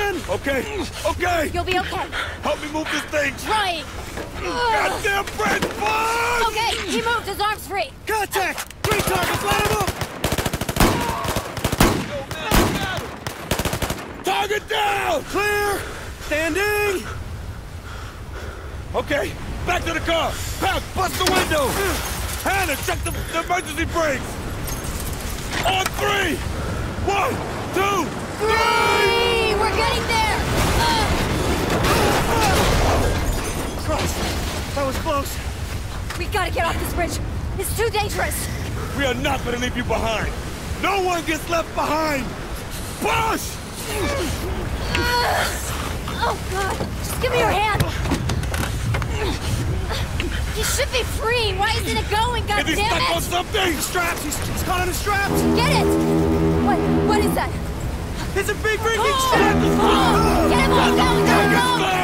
man! Okay. You'll be okay. Help me move this thing. Trying. Goddamn French bud! Okay, he moved. His arm's free. Contact! 3 targets, line them up! Target down! Clear! Standing! Okay, back to the car. Pound, bust the window. Hannah, check the emergency brakes. On 3. 1, 2, 3! We're getting there! Christ, that was close. We gotta get off this bridge. It's too dangerous. We are not gonna leave you behind. No one gets left behind. Push! Oh, God. Just give me your hand. He should be free. Why isn't it going, Is he goddammit? stuck on something? Straps, he's caught on the straps. Get it! What is that? It's a big ring. Oh! Get him off now! We gotta go!